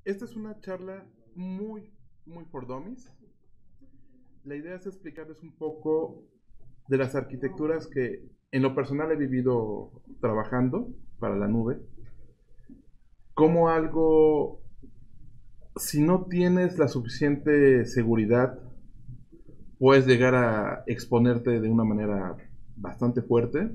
Esta es una charla muy for dummies. La idea es explicarles un poco de las arquitecturas que en lo personal he vivido trabajando para la nube. Como algo, si no tienes la suficiente seguridad, puedes llegar a exponerte de una manera bastante fuerte.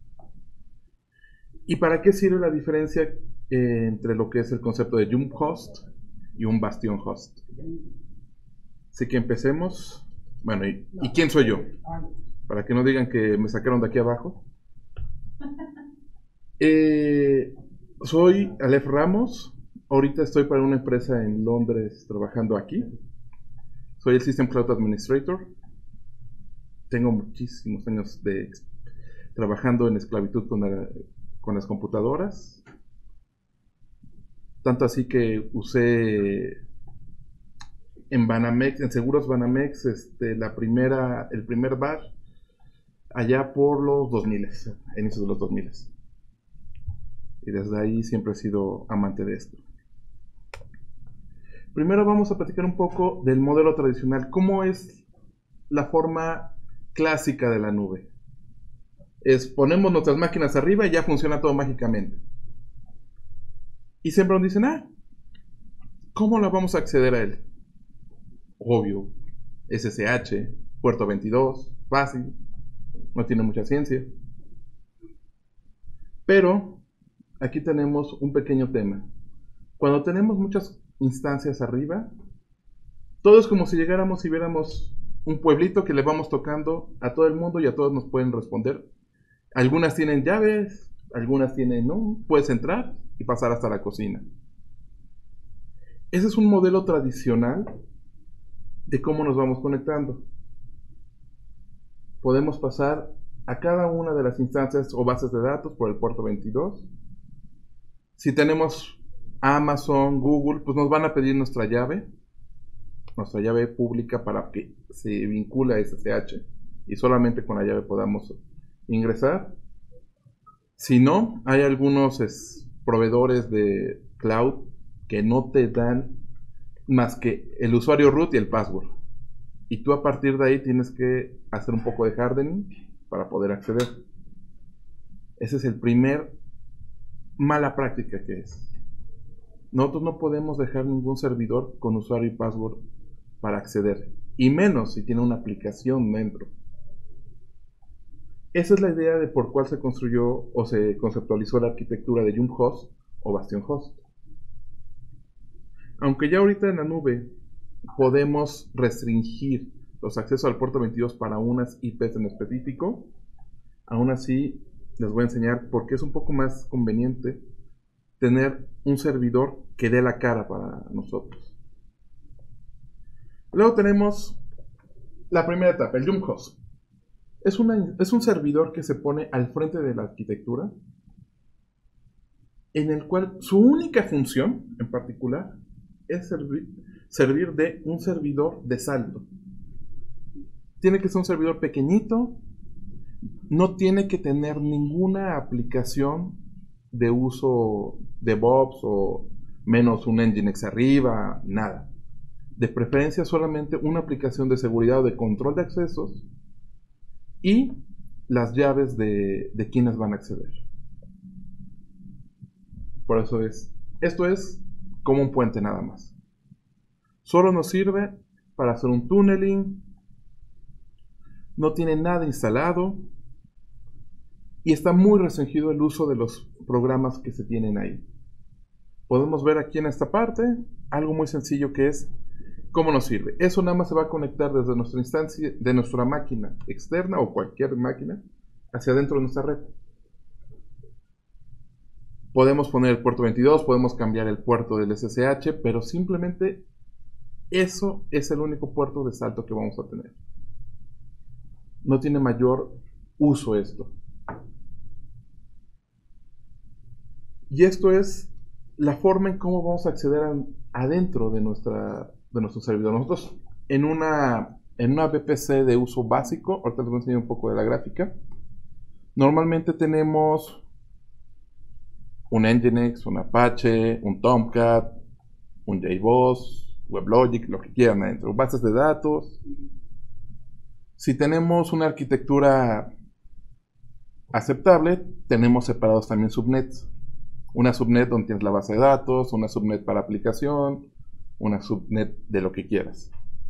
¿Y para qué sirve la diferencia entre lo que es el concepto de Jump Host y un Bastion Host? Así que empecemos. Bueno, ¿y quién soy yo? Para que no digan que me sacaron de aquí abajo. Soy Aleph Ramos. Ahorita estoy para una empresa en Londres trabajando aquí. Soy el System Cloud Administrator. Tengo muchísimos años trabajando en esclavitud con las computadoras. Tanto así que usé en Banamex, en Seguros Banamex, el primer bar allá por los 2000, inicios de los 2000. Y desde ahí siempre he sido amante de esto. Primero vamos a platicar un poco del modelo tradicional. ¿Cómo es la forma clásica de la nube? Ponemos nuestras máquinas arriba y ya funciona todo mágicamente. Y siempre nos dicen, ¿cómo la vamos a acceder a él? Obvio, SSH, puerto 22, fácil, no tiene mucha ciencia. Pero aquí tenemos un pequeño tema. Cuando tenemos muchas instancias arriba, todo es como si llegáramos y viéramos un pueblito que le vamos tocando a todo el mundo y a todos nos pueden responder. Algunas tienen llaves, algunas tienen no, puedes entrar y pasar hasta la cocina. Ese es un modelo tradicional de cómo nos vamos conectando. Podemos pasar a cada una de las instancias o bases de datos por el puerto 22. Si tenemos Amazon, Google, pues nos van a pedir nuestra llave pública para que se vincule a SSH y solamente con la llave podamos ingresar. Si no, hay algunos proveedores de cloud que no te dan más que el usuario root y el password. Y tú a partir de ahí tienes que hacer un poco de hardening para poder acceder. Ese es el primer mala práctica que es. Nosotros no podemos dejar ningún servidor con usuario y password para acceder. Y menos si tiene una aplicación dentro. Esa es la idea de por cuál se construyó o se conceptualizó la arquitectura de Jump Host o Bastion Host. Aunque ya ahorita en la nube podemos restringir los accesos al puerto 22 para unas IPs en específico, aún así les voy a enseñar por qué es un poco más conveniente tener un servidor que dé la cara para nosotros. Luego tenemos la primera etapa, el Jump Host. Es un servidor que se pone al frente de la arquitectura, en el cual su única función en particular es servir de un servidor de salto. Tiene que ser un servidor pequeñito, no tiene que tener ninguna aplicación de uso de DevOps o menos un Nginx arriba, nada. De preferencia solamente una aplicación de seguridad o de control de accesos y las llaves de quienes van a acceder. Por eso esto es como un puente nada más. Solo nos sirve para hacer un tunneling, no tiene nada instalado y está muy restringido el uso de los programas que se tienen ahí. Podemos ver aquí en esta parte algo muy sencillo que es cómo nos sirve. Eso nada más se va a conectar desde nuestra instancia, de nuestra máquina externa o cualquier máquina hacia adentro de nuestra red. Podemos poner el puerto 22, podemos cambiar el puerto del SSH, pero simplemente eso es el único puerto de salto que vamos a tener. No tiene mayor uso esto. Y esto es la forma en cómo vamos a acceder adentro de nuestro servidor. Nosotros en una VPC de uso básico, ahorita les voy a enseñar un poco de la gráfica, normalmente tenemos un Nginx, un Apache, un Tomcat, un JBoss, WebLogic, lo que quieran adentro, bases de datos. Si tenemos una arquitectura aceptable, tenemos separados también subnets. Una subnet donde tienes la base de datos, una subnet para aplicación, una subnet de lo que quieras.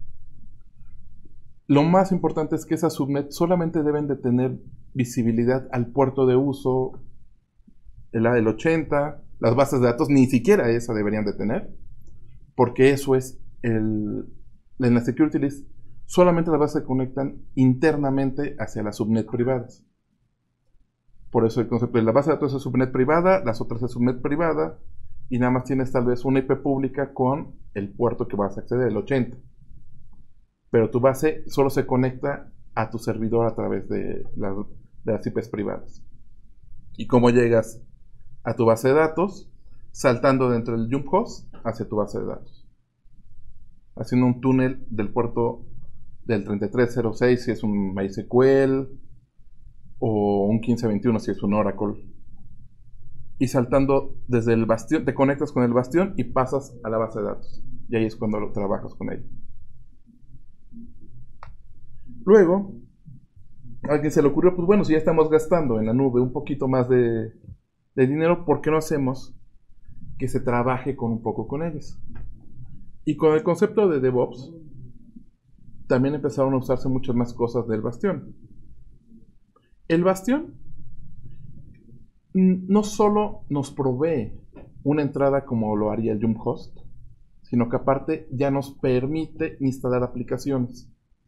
Lo más importante es que esas subnets solamente deben de tener visibilidad al puerto de uso, la del 80, las bases de datos ni siquiera esa deberían de tener, porque eso es en la security list, solamente las bases se conectan internamente hacia las subnet privadas. Por eso el concepto de la base de datos es subnet privada, las otras es subnet privada, y nada más tienes tal vez una IP pública con el puerto que vas a acceder, el 80. Pero tu base solo se conecta a tu servidor a través de las IPs privadas. ¿Y cómo llegas a tu base de datos? Saltando dentro del jump host hacia tu base de datos. Haciendo un túnel del puerto del 3306 si es un MySQL, o un 1521 si es un Oracle. Y saltando desde el bastión, te conectas con el bastión y pasas a la base de datos. Y ahí es cuando lo trabajas con ella. Luego, a alguien se le ocurrió, pues bueno, si ya estamos gastando en la nube un poquito más de dinero, ¿por qué no hacemos que se trabaje con un poco con ellos? Y con el concepto de DevOps, también empezaron a usarse muchas más cosas del bastión. El bastión no solo nos provee una entrada como lo haría el jump host, sino que aparte ya nos permite instalar aplicaciones.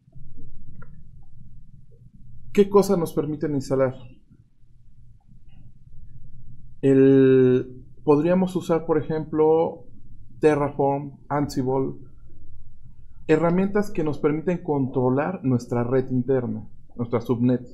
¿Qué cosas nos permiten instalar? Podríamos usar, por ejemplo, Terraform, Ansible, herramientas que nos permiten controlar nuestra red interna, nuestra subnet.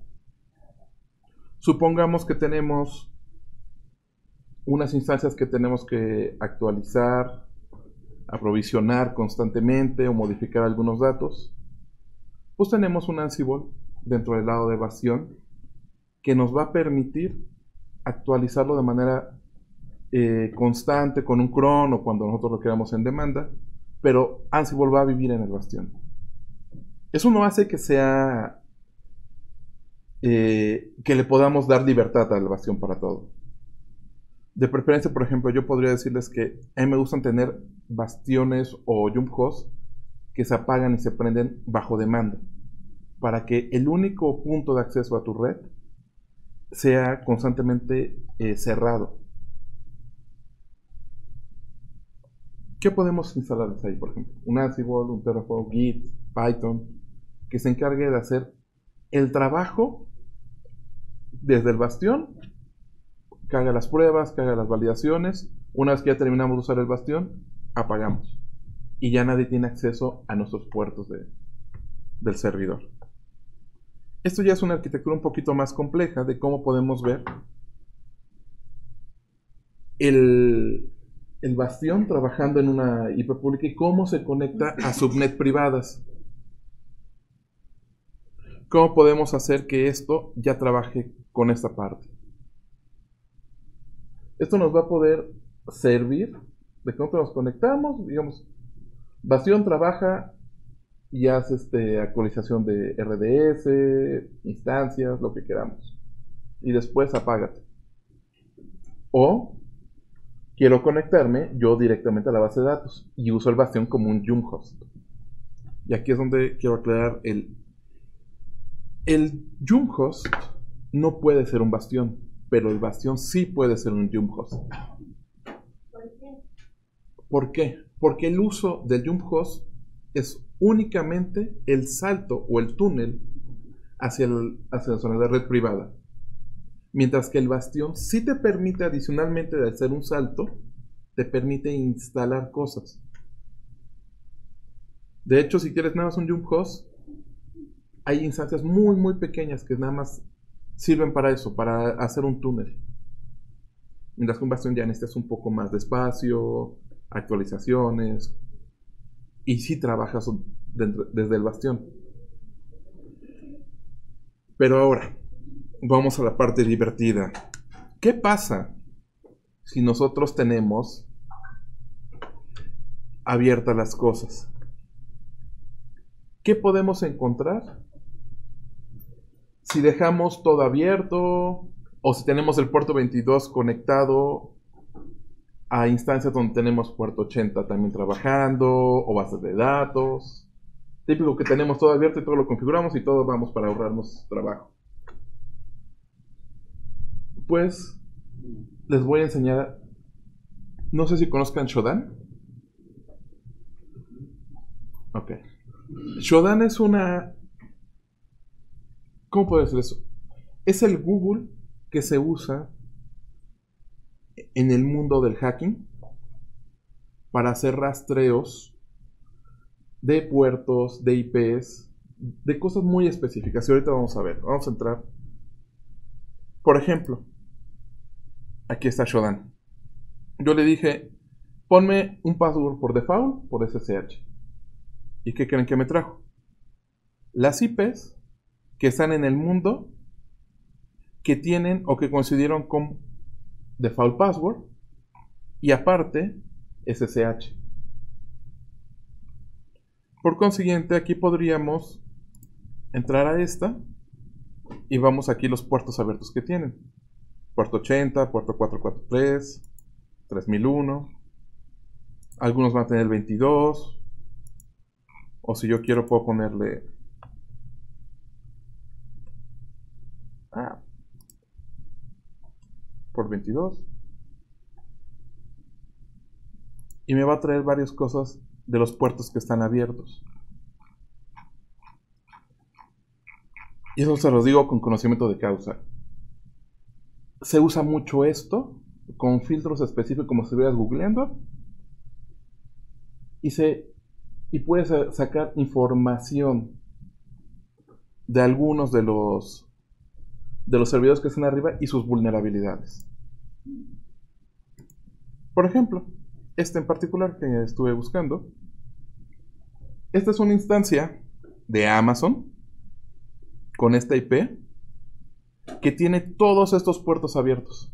Supongamos que tenemos unas instancias que tenemos que actualizar, aprovisionar constantemente o modificar algunos datos. Pues tenemos un Ansible dentro del lado de bastión que nos va a permitir actualizarlo de manera constante con un cron o cuando nosotros lo queramos en demanda, pero Ansible va a vivir en el bastión. Eso no hace que sea que le podamos dar libertad al bastión para todo. De preferencia, por ejemplo, yo podría decirles que a mí me gustan tener bastiones o jump hosts que se apagan y se prenden bajo demanda, para que el único punto de acceso a tu red sea constantemente cerrado. ¿Qué podemos instalarles ahí, por ejemplo? Un Ansible, un Terraform, Git, Python, que se encargue de hacer el trabajo desde el bastión, que haga las pruebas, que haga las validaciones. Una vez que ya terminamos de usar el bastión, apagamos. Y ya nadie tiene acceso a nuestros puertos del servidor. Esto ya es una arquitectura un poquito más compleja de cómo podemos ver el bastión trabajando en una IP pública y cómo se conecta a subnet privadas. ¿Cómo podemos hacer que esto ya trabaje con esta parte? Esto nos va a poder servir de cómo nos conectamos. Digamos, bastión trabaja y hace actualización de RDS, instancias, lo que queramos. Y después apágate. O quiero conectarme yo directamente a la base de datos y uso el bastión como un jump host. Y aquí es donde quiero aclarar el jump host no puede ser un bastión, pero el bastión sí puede ser un jump host. ¿Por qué? Porque el uso del jump host es únicamente el salto o el túnel hacia la zona de red privada. Mientras que el bastión sí te permite, adicionalmente de hacer un salto, te permite instalar cosas. De hecho, si quieres nada más un jump host, hay instancias muy muy pequeñas que nada más sirven para eso, para hacer un túnel. Mientras que un bastión ya necesitas un poco más de espacio, actualizaciones, y sí trabajas desde el bastión. Pero ahora, vamos a la parte divertida. ¿Qué pasa si nosotros tenemos abiertas las cosas. ¿Qué podemos encontrar si dejamos todo abierto o si tenemos el puerto 22 conectado a instancias donde tenemos puerto 80 también trabajando o bases de datos? Típico que tenemos todo abierto y todo lo configuramos y todo vamos para ahorrarnos trabajo. Pues les voy a enseñar, no sé si conozcan Shodan. Ok. Shodan es una... ¿Cómo puedo decir eso? Es el Google que se usa en el mundo del hacking para hacer rastreos de puertos, de IPs, de cosas muy específicas. Y ahorita vamos a ver, vamos a entrar. Por ejemplo, aquí está Shodan. Yo le dije, ponme un password por default por SSH. ¿Y qué creen que me trajo? Las IPs que están en el mundo que tienen o que consideraron como default password y aparte SSH. Por consiguiente, aquí podríamos entrar a esta y vamos aquí los puertos abiertos que tienen. Puerto 80, puerto 443, 3001. Algunos van a tener 22. O si yo quiero puedo ponerle... por 22. Y me va a traer varias cosas de los puertos que están abiertos. Y eso se los digo con conocimiento de causa. Se usa mucho esto con filtros específicos como si estuvieras googleando. Y puedes sacar información de algunos de los servidores que están arriba y sus vulnerabilidades. Por ejemplo, este en particular que estuve buscando. Esta es una instancia de Amazon con esta IP que tiene todos estos puertos abiertos.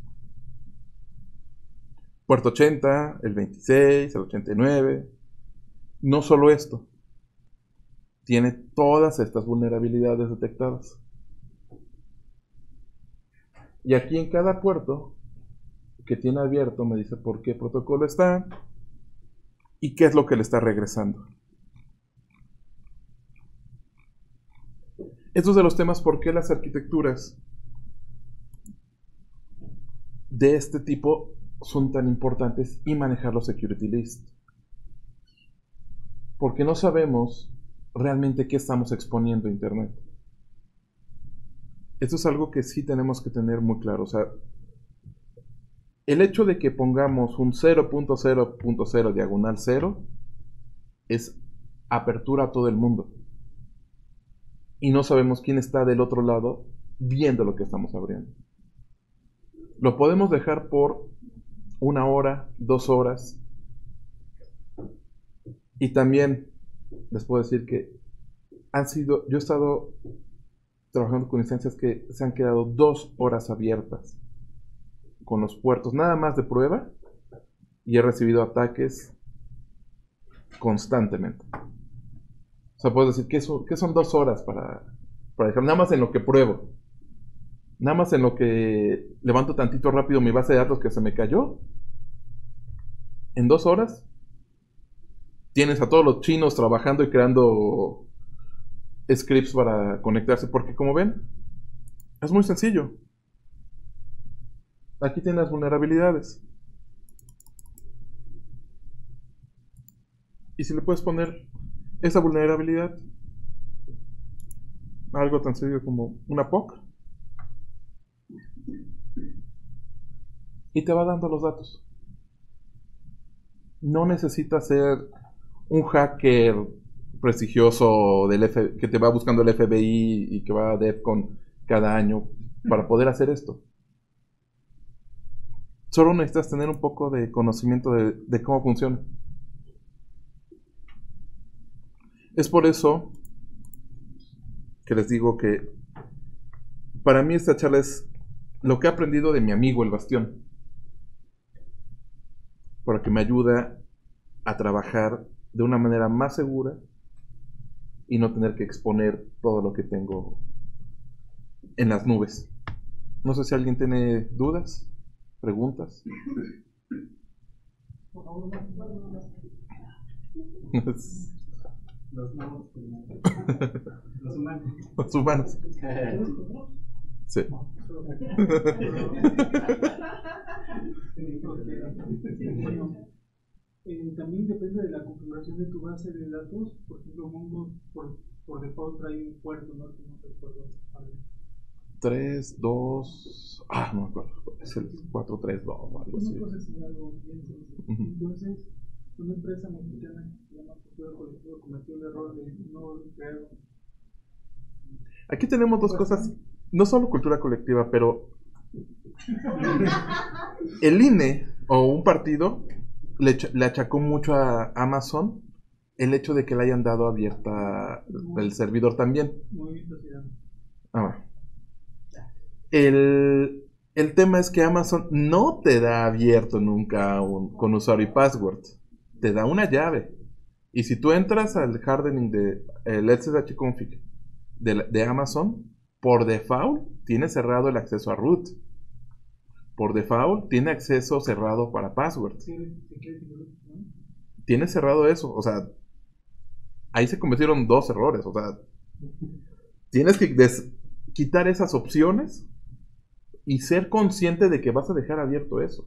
Puerto 80, el 26, el 89. No solo esto, tiene todas estas vulnerabilidades detectadas. Y aquí en cada puerto que tiene abierto me dice por qué protocolo está y qué es lo que le está regresando. Estos de los temas por qué las arquitecturas de este tipo son tan importantes y manejar los security lists. Porque no sabemos realmente qué estamos exponiendo a Internet. Esto es algo que sí tenemos que tener muy claro. O sea, el hecho de que pongamos un 0.0.0 diagonal 0 es apertura a todo el mundo. Y no sabemos quién está del otro lado viendo lo que estamos abriendo. Lo podemos dejar por 1 hora, 2 horas. Y también les puedo decir que yo he estado trabajando con instancias que se han quedado 2 horas abiertas con los puertos, nada más de prueba, y he recibido ataques constantemente. O sea, puedo decir que son 2 horas para dejar, nada más en lo que pruebo, nada más en lo que levanto tantito rápido mi base de datos que se me cayó. En 2 horas tienes a todos los chinos trabajando y creando scripts para conectarse, porque como ven, es muy sencillo. Aquí tienes las vulnerabilidades. Y si le puedes poner esa vulnerabilidad, algo tan sencillo como una POC, y te va dando los datos. No necesitas ser un hacker prestigioso que te va buscando el FBI y que va a DEFCON cada año para poder hacer esto. Solo necesitas tener un poco de conocimiento de cómo funciona. Es por eso que les digo que para mí esta charla es lo que he aprendido de mi amigo el Bastión, para que me ayuda a trabajar de una manera más segura y no tener que exponer todo lo que tengo en las nubes. No sé si alguien tiene dudas, preguntas. Los humanos. Los humanos. Los humanos. Sí. También depende de la configuración de tu base de datos. Por ejemplo, Mongo por default trae un puerto, ¿no? Que no recuerdo. 3, 2. No me acuerdo. Es el 4, 3, 2 o algo así. Una cosa así, algo bien sencillo. Entonces, una empresa mexicana que se llama Cultura Colectiva cometió el error de no crear. Aquí tenemos dos cosas. No solo cultura colectiva, pero el INE o un partido le achacó mucho a Amazon el hecho de que le hayan dado abierta el servidor también. Movimiento Ciudadano. El tema es que Amazon no te da abierto nunca con usuario y password. Te da una llave. Y si tú entras al hardening de el SSH-config de Amazon, por default tiene cerrado el acceso a root. Por default tiene acceso cerrado para passwords. Tiene cerrado eso. O sea, ahí se cometieron dos errores. O sea, tienes que quitar esas opciones y ser consciente de que vas a dejar abierto eso.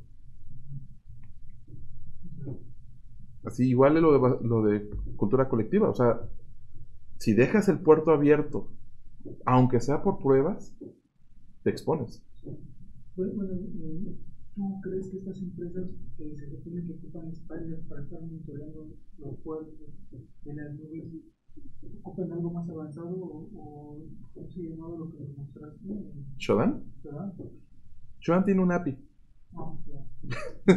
Así igual es lo de cultura colectiva. O sea, si dejas el puerto abierto, aunque sea por pruebas, te expones. Bueno, ¿tú crees que estas empresas que se supone que ocupan spiders para estar monitoreando los puertos de las nubes ocupan algo más avanzado o se llamaba lo que nos mostraste? ¿Shodan? Shodan tiene un API. Ya.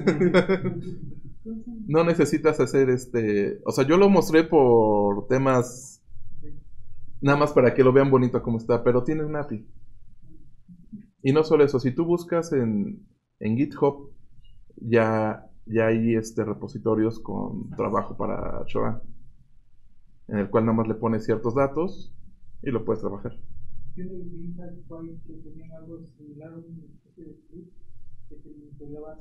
No necesitas hacer o sea, yo lo mostré por temas nada más para que lo vean bonito como está, pero tiene un API. Y no solo eso, si tú buscas en GitHub, ya hay repositorios con trabajo para Shodan, en el cual nada más le pones ciertos datos y lo puedes trabajar. Yo no vi que tenían algo similar a una especie de script que te monitoreaba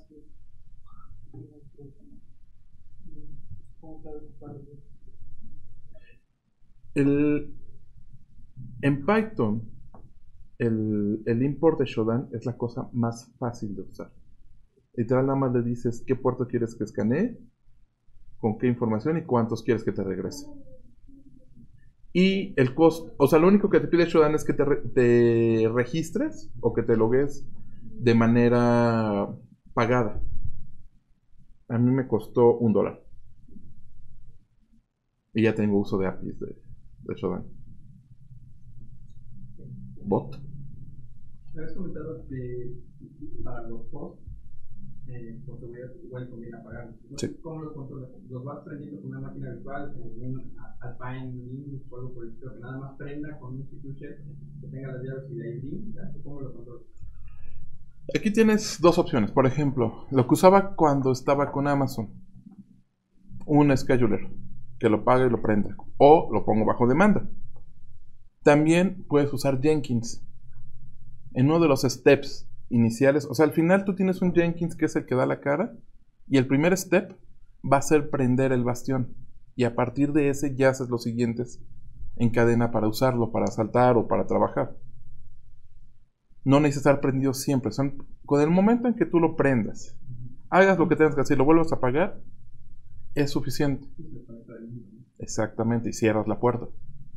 En Python, el import de Shodan es la cosa más fácil de usar. Literal, nada más le dices qué puerto quieres que escanee, con qué información y cuántos quieres que te regrese. Y el costo, o sea, lo único que te pide Shodan es que te registres o que te logues de manera pagada. A mí me costó $1. Y ya tengo uso de APIs de Shodan. Bot. Me habías comentado que para los posts, por seguridad, igual conviene apagar. Sí. ¿Cómo los controlas? ¿Los vas prendiendo con una máquina virtual, un Alpine, Linux o algo por el estilo, que nada más prenda con un CPU shell, que tenga las llaves y de ahí ¿cómo lo controlas? Aquí tienes dos opciones. Por ejemplo, lo que usaba cuando estaba con Amazon, un scheduler que lo pague y lo prenda, o lo pongo bajo demanda. También puedes usar Jenkins en uno de los steps iniciales. O sea, al final tú tienes un Jenkins que es el que da la cara, y el primer step va a ser prender el bastión, y a partir de ese ya haces los siguientes en cadena para usarlo, para saltar o para trabajar. No necesita estar prendido siempre. Con el momento en que tú lo prendas, hagas lo que tengas que hacer, lo vuelvas a apagar, es suficiente. Exactamente, y cierras la puerta.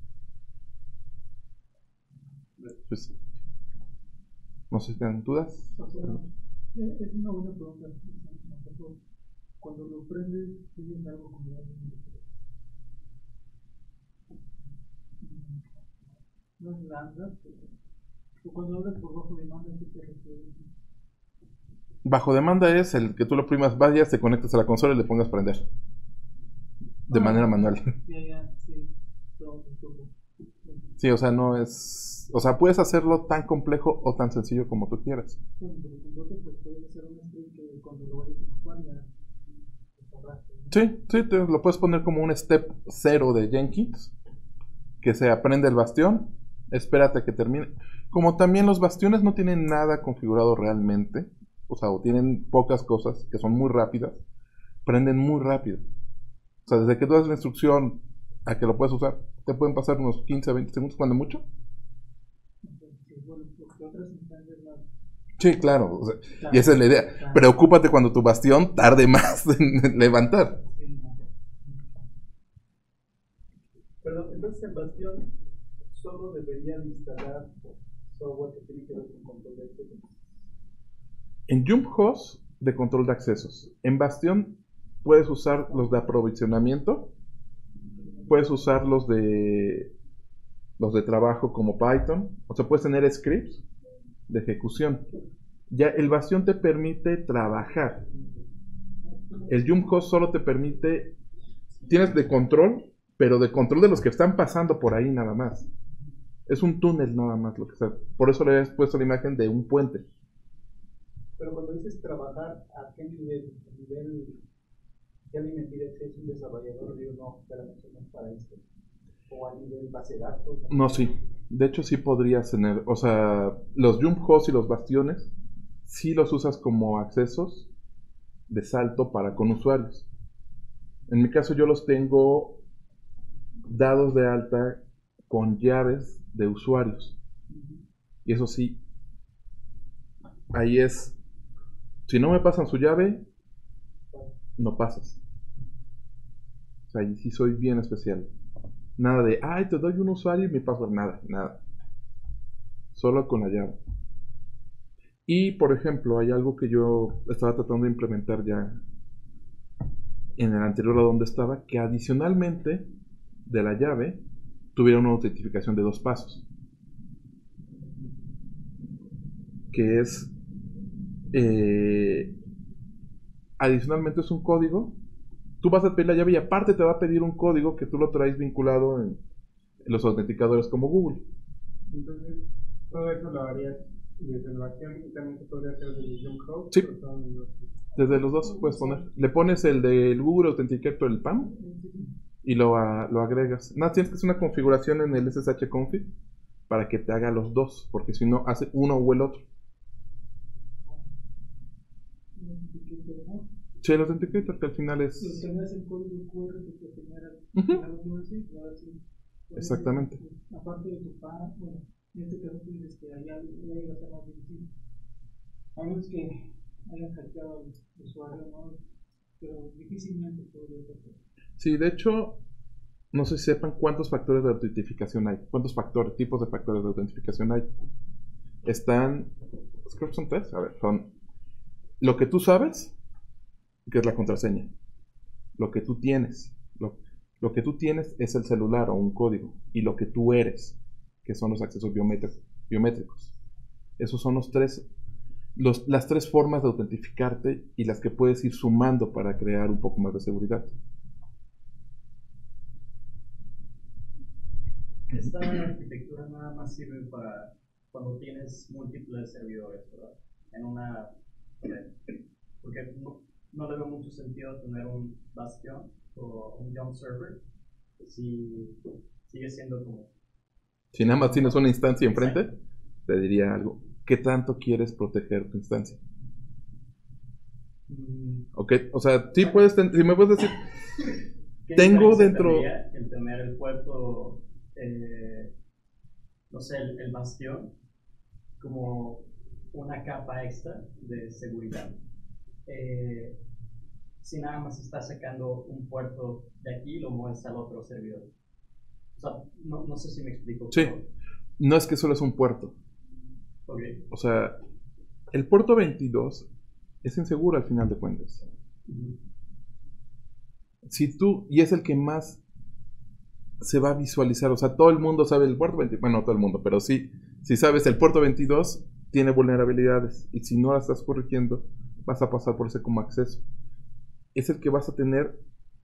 Pues, no sé si tienen dudas. Es una buena pregunta. Cuando lo prendes, tienes algo como no es lambda, o cuando hablas por bajo demanda, ¿qué te refieres? Bajo demanda es el que tú lo primas, vayas, te conectas a la consola y le pongas prender. De manera manual. Sí. Sí, o sea, no es... O sea, puedes hacerlo tan complejo o tan sencillo como tú quieras. Bueno, pero con Docker pues puedes hacer un script que cuando lo vayas a ocupar ya Sí, sí, te lo puedes poner como un step 0 de Jenkins, que se aprende el bastión, espérate a que termine. Como también los bastiones no tienen nada configurado realmente, o sea, o tienen pocas cosas que son muy rápidas, prenden muy rápido. O sea, desde que tú das la instrucción a que lo puedes usar, te pueden pasar unos 15 a 20 segundos, cuando mucho. Entonces, bueno, porque otras instancias más. Sí, claro, o sea, Claro, y esa es la idea. claro. Preocúpate cuando tu bastión tarde más en levantar. Perdón, entonces en Bastión solo deberían instalar software que tiene que ver con control de acceso. En Jump Host, de control de accesos. En Bastion puedes usar los de aprovisionamiento, puedes usar los de trabajo como Python, o sea, puedes tener scripts de ejecución. Ya el Bastion te permite trabajar. El Jump Host solo te permite, tienes de control, pero de control de los que están pasando por ahí nada más. Es un túnel nada más lo que está. Por eso le he puesto la imagen de un puente. Pero cuando dices trabajar, ¿a qué nivel? ¿A nivel que alguien me pide que es un desarrollador? Digo, no, espérame, eso no es para esto. O a nivel base de datos. No, sí. De hecho, sí podrías tener. O sea, los jump hosts y los bastiones, sí los usas como accesos de salto para con usuarios. En mi caso, yo los tengo dados de alta con llaves de usuarios. Y eso sí, ahí es. Si no me pasan su llave, no pasas. O sea, ahí sí soy bien especial. Nada de, ay, te doy un usuario y mi password. Nada, nada. Solo con la llave. Y, por ejemplo, hay algo que yo estaba tratando de implementar ya en el anterior a donde estaba, que adicionalmente de la llave tuviera una autentificación de 2 pasos. Que es, adicionalmente es un código. Tú vas a pedir la llave y aparte te va a pedir un código que tú lo traes vinculado en los autenticadores como Google. Entonces, todo eso lo harías desde el Bastión y también se podría hacer desde el Jump Host. Sí. Desde los dos puedes poner. Le pones el del Google Authenticator, el PAM, y lo agregas. Nada, tienes que hacer una configuración en el SSH config para que te haga los dos, porque si no, hace uno o el otro. Sí, el Authenticator, que al final es. Si tenías el código QR que te genera Exactamente. Aparte de tu PAN, bueno, en este caso tú dices que allá iba a ser más difícil. A menos que hayan hackeado al usuario, ¿no? Pero difícilmente podría pasar. Sí, de hecho, no sé si sepan cuántos factores de autentificación hay. ¿Cuántos factores, tipos de factores de autentificación hay? Están, creo que son 3. A ver, son lo que tú sabes, que es la contraseña. Lo que tú tienes. Lo que tú tienes es el celular o un código. Y lo que tú eres, que son los accesos biométricos. Esos son las 3 formas de autentificarte y las que puedes ir sumando para crear un poco más de seguridad. Esta arquitectura nada más sirve para cuando tienes múltiples servidores, ¿verdad? En una red. Porque no le veo mucho sentido tener un Bastion o un Jump Server si sigue siendo como... Si nada más tienes una instancia enfrente, te diría algo. ¿Qué tanto quieres proteger tu instancia? Ok, o sea, sí puedes, si me puedes decir, tengo dentro... El tener el puerto, no sé, el Bastión como una capa extra de seguridad. Si nada más estás sacando un puerto de aquí y lo mueves al otro servidor. O sea, no sé si me explico. Sí, no es que solo es un puerto. Okay. O sea, el puerto 22 es inseguro al final de cuentas. Si tú, y es el que más se va a visualizar, o sea, todo el mundo sabe el puerto 22, bueno, no todo el mundo, pero sí, si sabes, el puerto 22 tiene vulnerabilidades, y si no las estás corrigiendo, vas a pasar por ese como acceso. Es el que vas a tener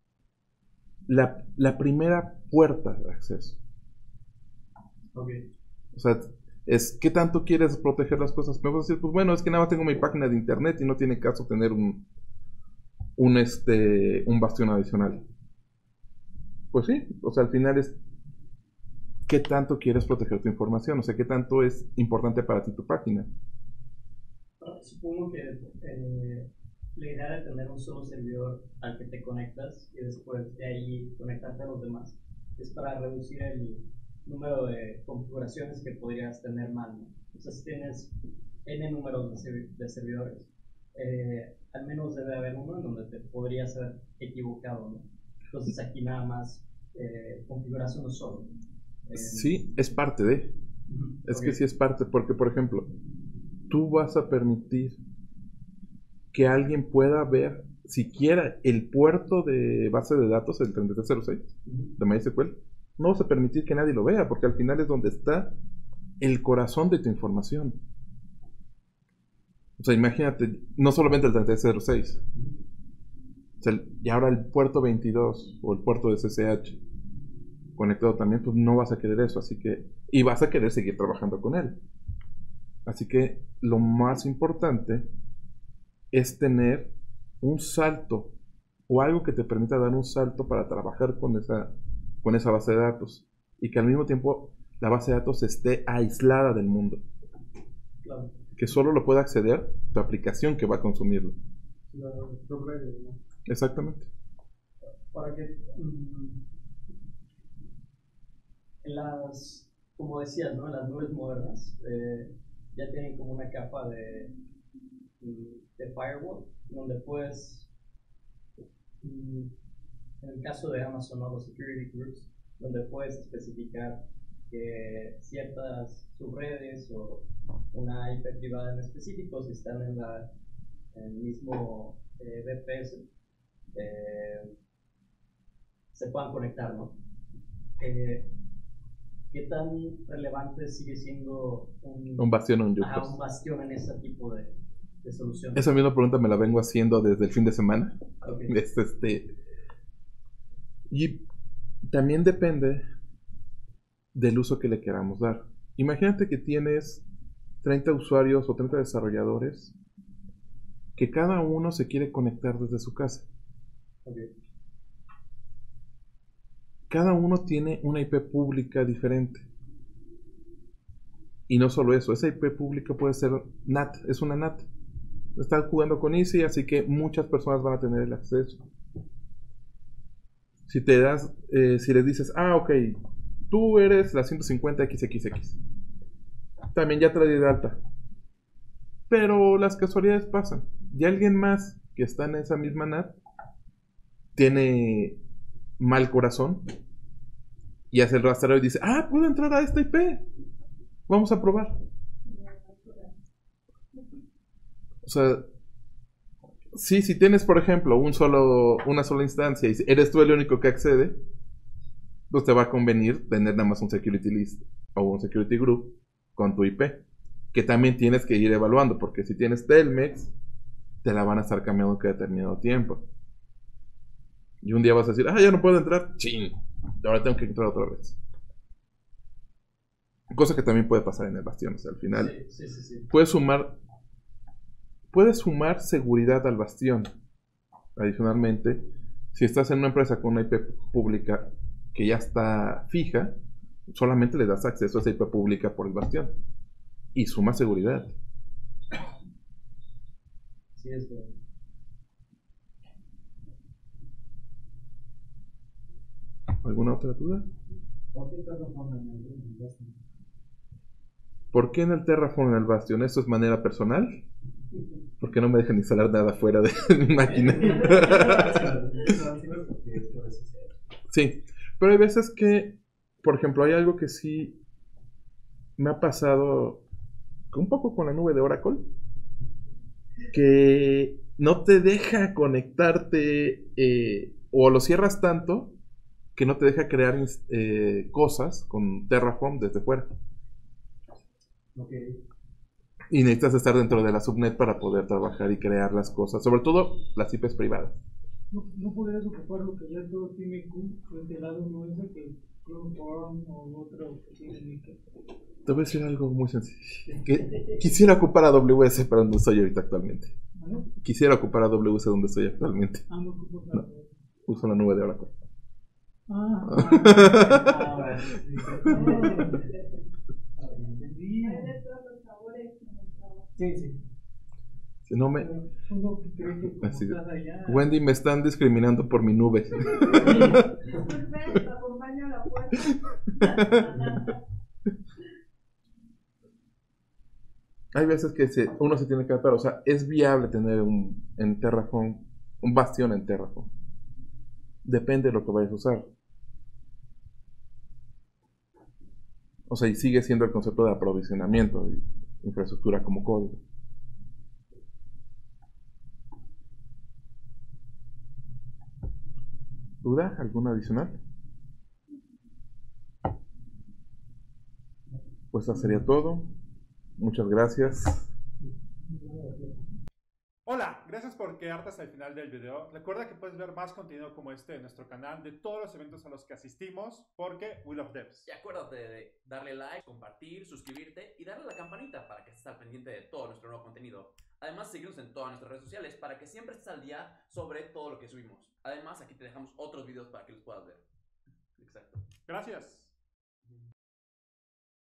la primera puerta de acceso. Okay. O sea, es ¿qué tanto quieres proteger las cosas? Me vas a decir, pues bueno, es que nada más tengo mi página de internet y no tiene caso tener un bastión adicional. Pues sí, o sea, al final es qué tanto quieres proteger tu información, o sea, qué tanto es importante para ti tu página. Supongo que la idea de tener un solo servidor al que te conectas y después de ahí conectarte a los demás es para reducir el número de configuraciones que podrías tener mal, ¿no? O sea, si tienes n números de servidores, al menos debe haber uno en donde te podrías haber equivocado, ¿no? Entonces aquí nada más configuras uno solo. Sí, es parte de. Es Ok. que sí es parte, porque por ejemplo, tú vas a permitir que alguien pueda ver siquiera el puerto de base de datos, el 3306 de MySQL. No vas a permitir que nadie lo vea, porque al final es donde está el corazón de tu información. O sea, imagínate, no solamente el 3306, o sea, y ahora el puerto 22 o el puerto de SSH conectado también, pues no vas a querer eso, así que, y vas a querer seguir trabajando con él. Así que lo más importante es tener un salto o algo que te permita dar un salto para trabajar con esa base de datos y que al mismo tiempo la base de datos esté aislada del mundo, Claro. que solo lo pueda acceder tu aplicación que va a consumirlo. Exactamente. Para que en las, como decías, ¿no? En las nubes modernas ya tienen como una capa de firewall donde puedes, en el caso de Amazon, ¿no? Los security groups, donde puedes especificar que ciertas subredes o una IP privada en específico, si están en el mismo VPS, se puedan conectar, ¿no? ¿Qué tan relevante sigue siendo Un bastión o un un Yukos. bastión en ese tipo de solución? Esa misma pregunta me la vengo haciendo desde el fin de semana. Okay. Y también depende del uso que le queramos dar. Imagínate que tienes 30 usuarios o 30 desarrolladores que cada uno se quiere conectar desde su casa. Okay. Cada uno tiene una IP pública diferente. Y no solo eso, esa IP pública puede ser NAT, es una NAT. Están jugando con Easy, así que muchas personas van a tener el acceso. Si les dices, ok, tú eres la 150XXX. También ya te la di de alta. Pero las casualidades pasan. Y alguien más que está en esa misma NAT tiene mal corazón y hace el rastreo y dice, puedo entrar a esta IP. Vamos a probar. O sea, sí, si tienes, por ejemplo, una sola instancia y eres tú el único que accede, pues te va a convenir tener nada más un security list o un security group con tu IP, que también tienes que ir evaluando, porque si tienes Telmex, te la van a estar cambiando cada determinado tiempo. Y un día vas a decir, ya no puedo entrar, chin, ahora tengo que entrar otra vez. Cosa que también puede pasar en el bastión, o sea, al final Sí. puedes sumar seguridad al bastión. Adicionalmente, si estás en una empresa con una IP pública que ya está fija, solamente le das acceso a esa IP pública por el bastión y suma seguridad. Sí, es verdad. ¿Alguna otra duda? ¿Por qué Terraform en el Bastion? ¿Por qué en el Terraform en el Bastion? ¿Esto es manera personal? Porque no me dejan instalar nada fuera de mi máquina. Sí, pero hay veces que, por ejemplo, hay algo que sí me ha pasado un poco con la nube de Oracle, que no te deja conectarte o lo cierras tanto que no te deja crear cosas con Terraform desde fuera. Okay. Y necesitas estar dentro de la subnet para poder trabajar y crear las cosas, sobre todo las IPs privadas. No podrías ocupar lo que ya todo tiene ventilado, no es que Cloudform o otro que tiene que... Te voy a decir algo muy sencillo. Quisiera ocupar AWS, pero no soy ahorita actualmente. ¿Vale? Quisiera ocupar AWS donde estoy actualmente. No ocupo No. Uso la nube de Oracle. Ahora sí. Entendí. Hay de todos los sabores en el trabajo. Sí. Si no me... Pero uno cree que como Así de- estás allá. Wendy, me están discriminando por mi nube. Disculpe, lo acompaño a la puerta. Hay veces que uno se tiene que adaptar. O sea, es viable tener en Terraform un bastión en Terraform. Depende de lo que vayas a usar. O sea, y sigue siendo el concepto de aprovisionamiento y infraestructura como código. ¿Duda? ¿Alguna adicional? Pues eso sería todo. Muchas gracias. Hola, gracias por quedarte hasta el final del video. Recuerda que puedes ver más contenido como este en nuestro canal de todos los eventos a los que asistimos porque we love devs. Y acuérdate de darle like, compartir, suscribirte y darle a la campanita para que estés al pendiente de todo nuestro nuevo contenido. Además, seguirnos en todas nuestras redes sociales para que siempre estés al día sobre todo lo que subimos. Además, aquí te dejamos otros videos para que los puedas ver. Exacto. Gracias.